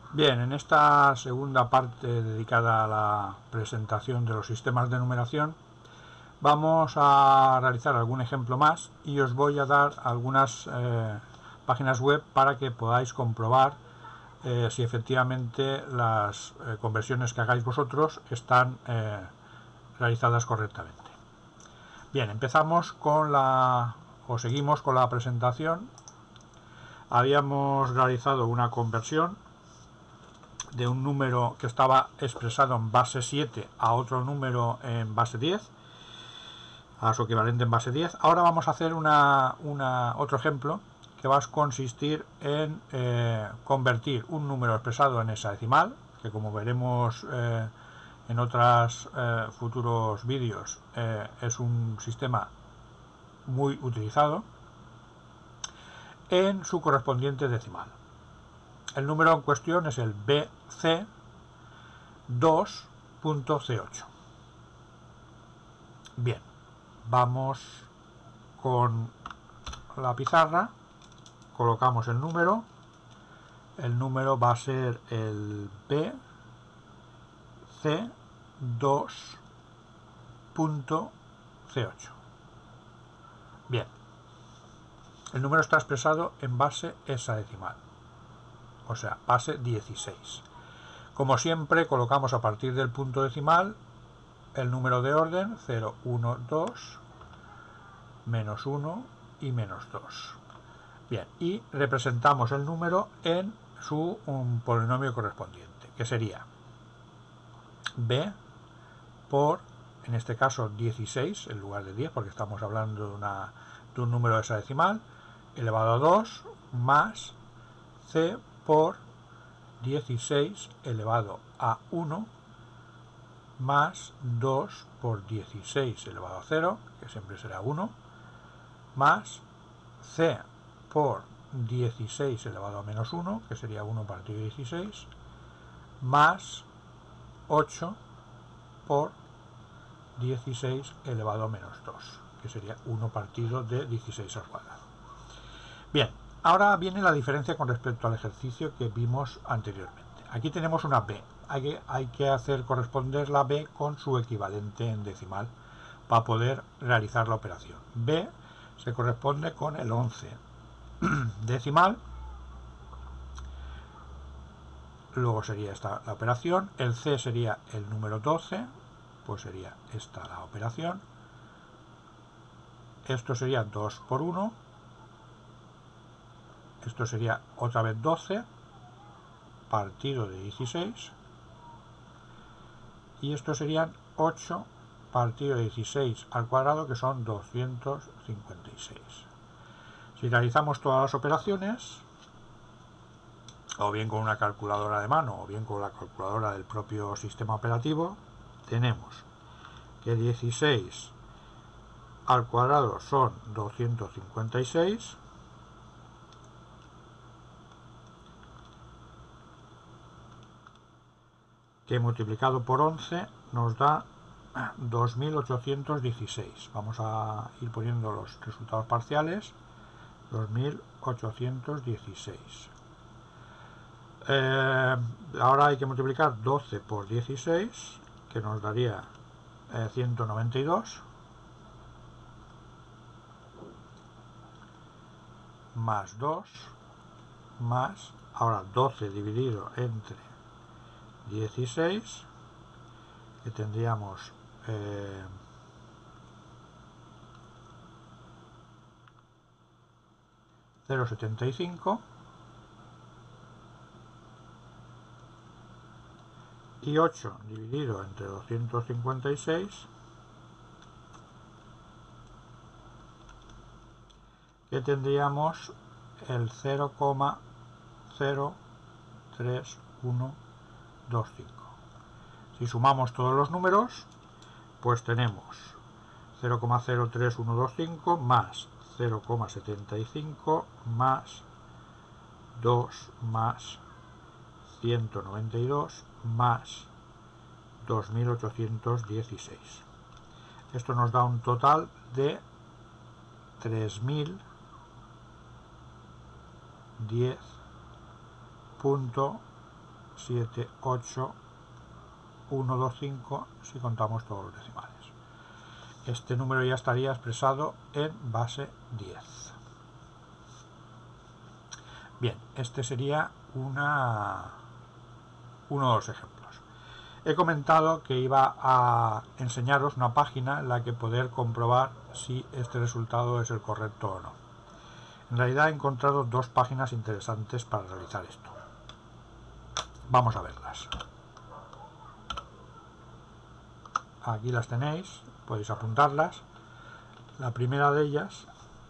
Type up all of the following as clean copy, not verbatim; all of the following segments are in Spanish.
Bien, en esta segunda parte dedicada a la presentación de los sistemas de numeración vamos a realizar algún ejemplo más y os voy a dar algunas páginas web para que podáis comprobar si efectivamente las conversiones que hagáis vosotros están realizadas correctamente. Bien, empezamos con seguimos con la presentación. Habíamos realizado una conversión de un número que estaba expresado en base 7 a otro número en base 10, a su equivalente en base 10. Ahora vamos a hacer otro ejemplo que va a consistir en convertir un número expresado en hexadecimal, que como veremos en otros futuros vídeos es un sistema muy utilizado, en su correspondiente decimal. El número en cuestión es el BC2.C8. Bien, vamos con la pizarra, colocamos el número va a ser el BC2.C8. Bien, el número está expresado en base hexadecimal, o sea, base 16. Como siempre, colocamos a partir del punto decimal el número de orden 0, 1, 2, menos 1 y menos 2. Bien, y representamos el número en su polinomio correspondiente, que sería b por, en este caso, 16 en lugar de 10, porque estamos hablando de un número hexadecimal, elevado a 2, más c por 16 elevado a 1, más 2 por 16 elevado a 0, que siempre será 1, más c por 16 elevado a menos 1, que sería 1 partido de 16, más 8 por 16 elevado a menos 2, que sería 1 partido de 16 al cuadrado. Bien, ahora viene la diferencia con respecto al ejercicio que vimos anteriormente. Aquí tenemos una b, hay que hacer corresponder la b con su equivalente en decimal para poder realizar la operación. B se corresponde con el 11 decimal, luego sería esta la operación, el C sería el número 12, pues sería esta la operación, esto sería 2 por 1, esto sería otra vez 12 partido de 16, y esto serían 8 partido de 16 al cuadrado, que son 256. Si realizamos todas las operaciones, o bien con una calculadora de mano o bien con la calculadora del propio sistema operativo, tenemos que 16 al cuadrado son 256, que multiplicado por 11 nos da 2816. Vamos a ir poniendo los resultados parciales. 2816. Ahora hay que multiplicar 12 por 16, que nos daría 192, más 2, más, ahora 12 dividido entre 16, que tendríamos 0,75, y 8 dividido entre 256, que tendríamos el 0,03125. Si sumamos todos los números, pues tenemos 0,03125 más 0,75 más 2 más 192 más 2816. Esto nos da un total de 3010.0 7, 8, 1, 2, 5 si contamos todos los decimales. Este número ya estaría expresado en base 10. Bien, este sería uno de los ejemplos. He comentado que iba a enseñaros una página en la que poder comprobar si este resultado es el correcto o no. En realidad he encontrado dos páginas interesantes para realizar esto. Vamos a verlas. Aquí las tenéis, podéis apuntarlas. La primera de ellas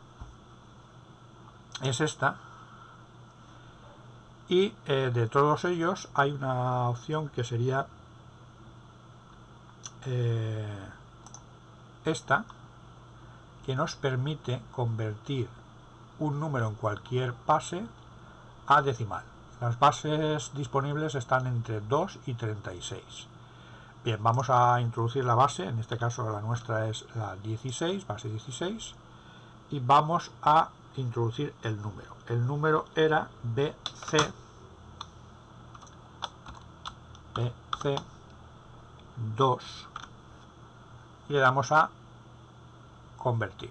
es esta. Y de todos ellos hay una opción que sería esta, que nos permite convertir un número en cualquier base a decimal. Las bases disponibles están entre 2 y 36. Bien, vamos a introducir la base, en este caso la nuestra es la 16, base 16, y vamos a introducir el número. El número era BC 2 y le damos a convertir.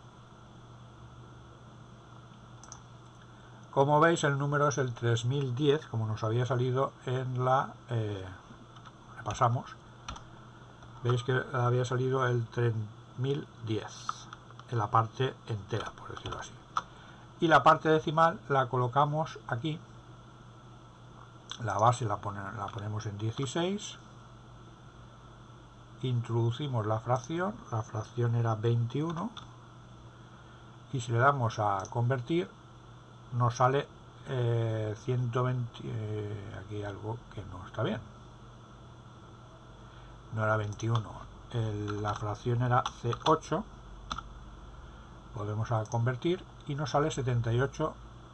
Como veis, el número es el 3010, como nos había salido en la... repasamos. Veis que había salido el 3010 en la parte entera, por decirlo así. Y la parte decimal la colocamos aquí. La base la ponemos en 16. Introducimos la fracción era 21. Y si le damos a convertir, nos sale 120. Aquí hay algo que no está bien. No era 21. La fracción era C8. Volvemos a convertir y nos sale 78,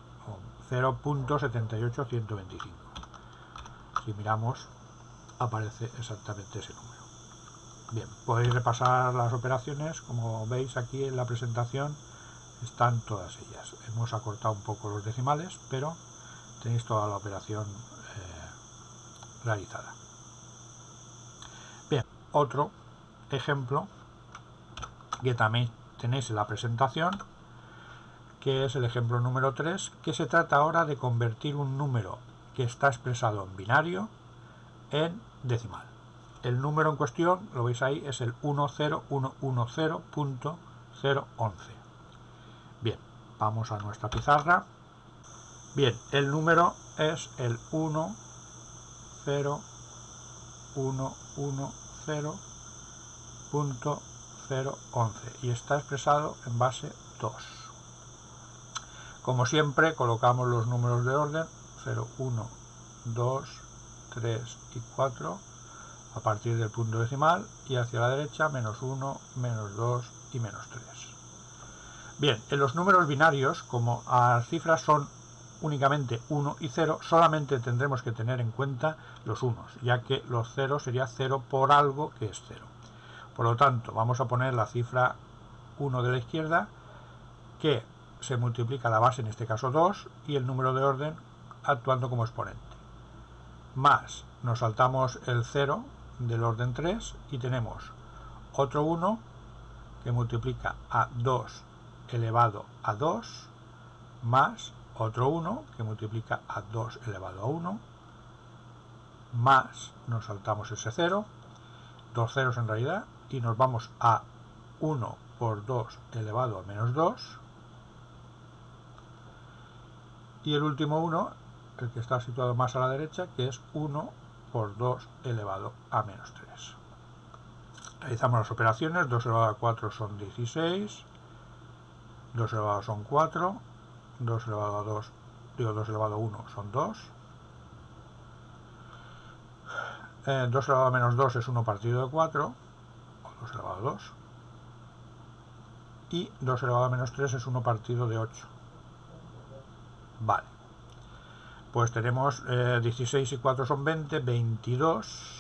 0.78125. Si miramos, aparece exactamente ese número. Bien, podéis repasar las operaciones. Como veis aquí en la presentación están todas ellas. Hemos acortado un poco los decimales, pero tenéis toda la operación realizada. Bien, otro ejemplo que también tenéis en la presentación, que es el ejemplo número 3, que se trata ahora de convertir un número que está expresado en binario en decimal. El número en cuestión, lo veis ahí, es el 10110.011. Bien, vamos a nuestra pizarra. Bien, el número es el 10110.011 y está expresado en base 2. Como siempre, colocamos los números de orden 0, 1, 2, 3 y 4 a partir del punto decimal, y hacia la derecha menos 1, menos 2 y menos 3. Bien, en los números binarios, como las cifras son únicamente 1 y 0, solamente tendremos que tener en cuenta los unos, ya que los ceros sería 0 por algo que es 0. Por lo tanto, vamos a poner la cifra 1 de la izquierda, que se multiplica la base, en este caso 2, y el número de orden actuando como exponente. Más, nos saltamos el 0 del orden 3 y tenemos otro 1 que multiplica a 2 elevado a 2, más otro 1 que multiplica a 2 elevado a 1, más nos saltamos ese 0, dos ceros en realidad, y nos vamos a 1 por 2 elevado a menos 2, y el último 1, el que está situado más a la derecha, que es 1 por 2 elevado a menos 3. Realizamos las operaciones. 2 elevado a 4 son 16, 2 elevado a 2 son 4, 2 elevado a 2, 2 elevado a 1 son 2, 2 elevado a menos 2 es 1 partido de 4, o 2 elevado a 2, y 2 elevado a menos 3 es 1 partido de 8. Vale, pues tenemos 16 y 4 son 20, 22,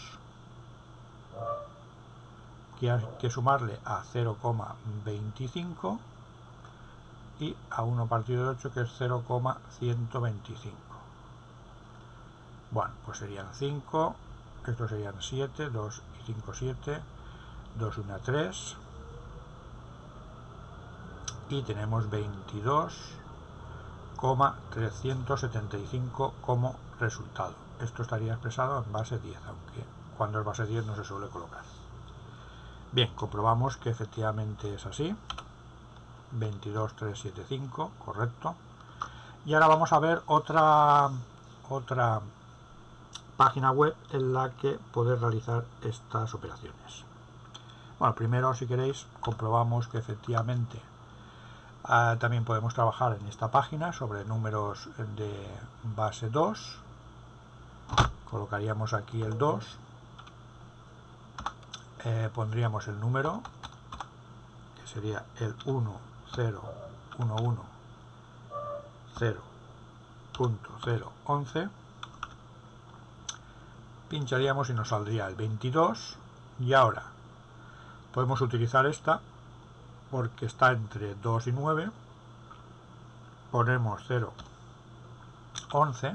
que hay que sumarle a 0,25 y a 1 partido de 8, que es 0,125. Bueno, pues serían 5, estos serían 7, 2 y 5, 7, 2, 1, 3, y tenemos 22,375 como resultado. Esto estaría expresado en base 10, aunque cuando es base 10 no se suele colocar. Bien, comprobamos que efectivamente es así. 22375, correcto. Y ahora vamos a ver otra página web en la que poder realizar estas operaciones. Bueno, primero, si queréis, comprobamos que efectivamente también podemos trabajar en esta página sobre números de base 2. Colocaríamos aquí el 2, pondríamos el número, que sería el 1011.0.011, pincharíamos y nos saldría el 22, y ahora podemos utilizar esta porque está entre 2 y 9, ponemos 0,11,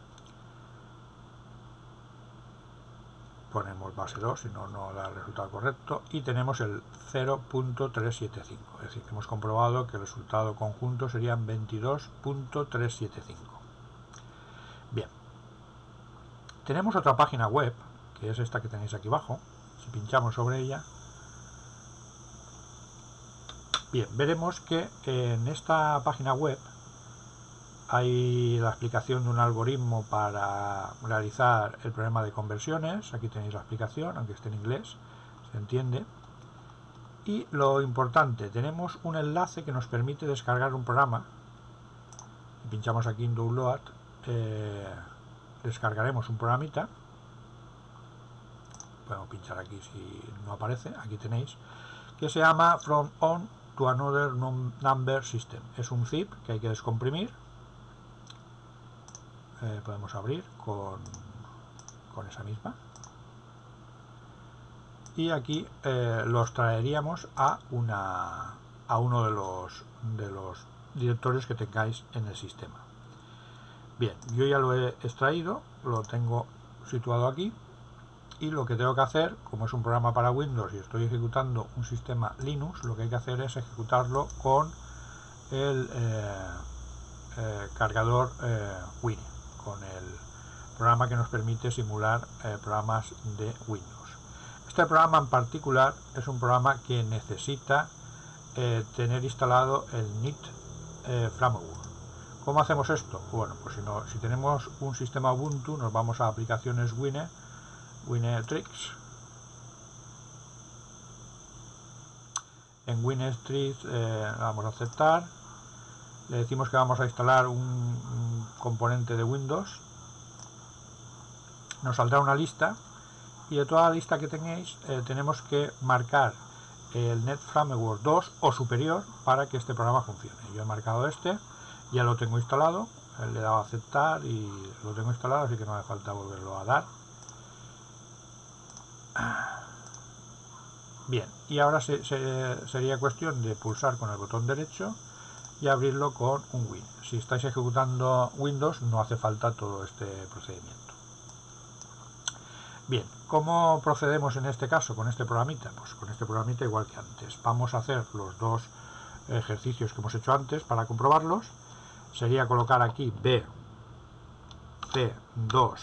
ponemos base 2, si no, no da el resultado correcto, y tenemos el 0.375, es decir, que hemos comprobado que el resultado conjunto serían 22.375. Bien, tenemos otra página web, que es esta que tenéis aquí abajo. Si pinchamos sobre ella, bien, veremos que en esta página web hay la explicación de un algoritmo para realizar el problema de conversiones. Aquí tenéis la explicación, aunque esté en inglés, se entiende. Y lo importante, tenemos un enlace que nos permite descargar un programa. Si pinchamos aquí en Download, descargaremos un programita. Podemos pinchar aquí si no aparece, aquí tenéis, que se llama From On to Another Number System. Es un zip que hay que descomprimir. Podemos abrir con esa misma, y aquí los traeríamos a uno de los directorios que tengáis en el sistema. Bien, yo ya lo he extraído, lo tengo situado aquí, y lo que tengo que hacer, como es un programa para Windows y estoy ejecutando un sistema Linux, lo que hay que hacer es ejecutarlo con el cargador Wine, con el programa que nos permite simular programas de Windows. Este programa en particular es un programa que necesita tener instalado el NIT Framework. ¿Cómo hacemos esto? Bueno, pues si tenemos un sistema Ubuntu, nos vamos a aplicaciones Winetrix. En Winetrix vamos a aceptar. Le decimos que vamos a instalar un componente de Windows. Nos saldrá una lista, y de toda la lista que tengáis tenemos que marcar el Net Framework 2 o superior para que este programa funcione. Yo he marcado este, ya lo tengo instalado, le he dado a aceptar y lo tengo instalado, así que no hace falta volverlo a dar. Bien, y ahora sería cuestión de pulsar con el botón derecho y abrirlo con un Win. Si estáis ejecutando Windows no hace falta todo este procedimiento. Bien, ¿cómo procedemos en este caso con este programita? Pues con este programita igual que antes. Vamos a hacer los dos ejercicios que hemos hecho antes para comprobarlos. Sería colocar aquí C2,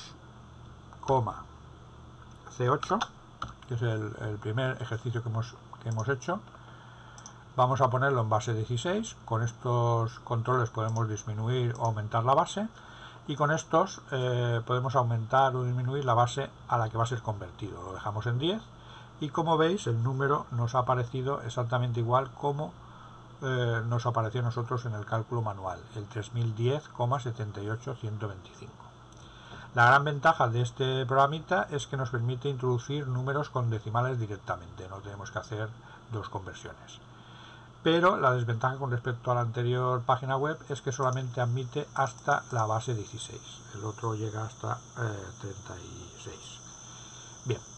C8, que es el primer ejercicio que hemos hecho. Vamos a ponerlo en base 16. Con estos controles podemos disminuir o aumentar la base, y con estos podemos aumentar o disminuir la base a la que va a ser convertido. Lo dejamos en 10, y como veis el número nos ha aparecido exactamente igual como nos apareció a nosotros en el cálculo manual, el 3010,78125. La gran ventaja de este programita es que nos permite introducir números con decimales directamente, no tenemos que hacer dos conversiones. Pero la desventaja con respecto a la anterior página web es que solamente admite hasta la base 16, el otro llega hasta 36. Bien.